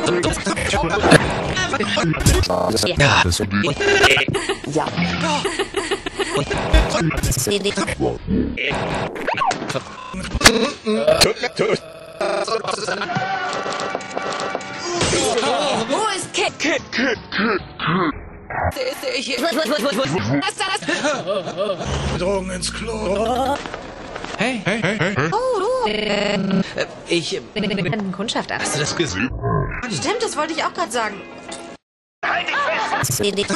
Ja, das ist Ja. Wo ist Kacke? Drogen ins Klo. Hey. Oh, du. Ich Bin Kundschaft an. hast du das gesehen? Stimmt, das wollte ich auch gerade sagen.